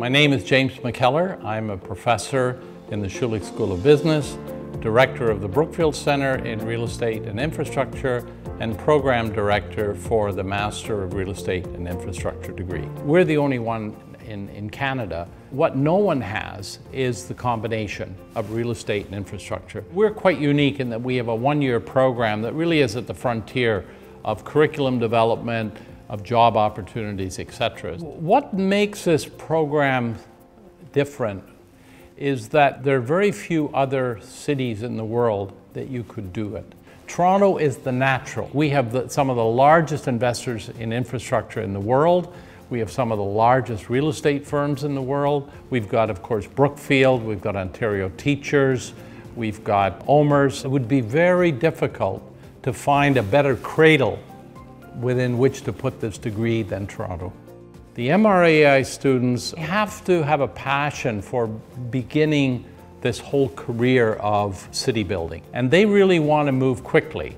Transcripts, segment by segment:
My name is James McKellar. I'm a professor in the Schulich School of Business, director of the Brookfield Center in Real Estate and Infrastructure, and program director for the Master of Real Estate and Infrastructure degree. We're the only one in Canada. What no one has is the combination of real estate and infrastructure. We're quite unique in that we have a one-year program that really is at the frontier of curriculum development, of job opportunities, etc. What makes this program different is that there are very few other cities in the world that you could do it. Toronto is the natural. We have some of the largest investors in infrastructure in the world. We have some of the largest real estate firms in the world. We've got, of course, Brookfield. We've got Ontario Teachers. We've got OMERS. It would be very difficult to find a better cradle within which to put this degree than Toronto. The MREI students have to have a passion for beginning this whole career of city building. And they really want to move quickly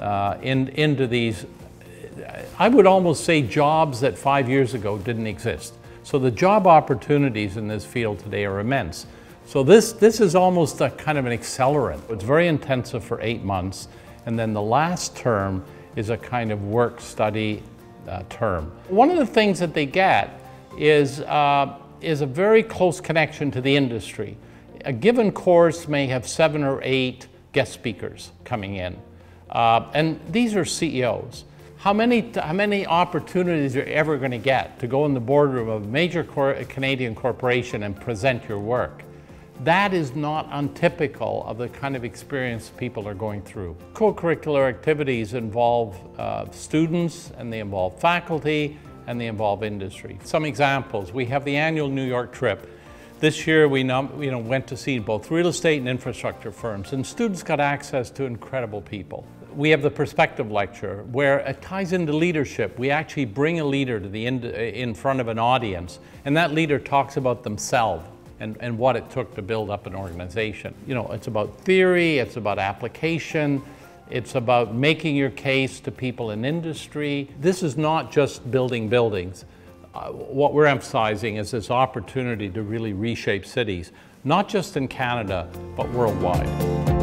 into these, I would almost say, jobs that 5 years ago didn't exist. So the job opportunities in this field today are immense. So this is almost a kind of an accelerant. It's very intensive for 8 months, and then the last term is a kind of work-study term. One of the things that they get is a very close connection to the industry. A given course may have 7 or 8 guest speakers coming in, and these are CEOs. How many opportunities are you ever going to get to go in the boardroom of a major Canadian corporation and present your work? That is not untypical of the kind of experience people are going through. Co-curricular activities involve students, and they involve faculty, and they involve industry. Some examples: we have the annual New York trip. This year we went to see both real estate and infrastructure firms, and students got access to incredible people. We have the perspective lecture, where it ties into leadership. We actually bring a leader to in front of an audience, and that leader talks about themselves and what it took to build up an organization. You know, it's about theory, it's about application, it's about making your case to people in industry. This is not just building buildings. What we're emphasizing is this opportunity to really reshape cities, not just in Canada, but worldwide.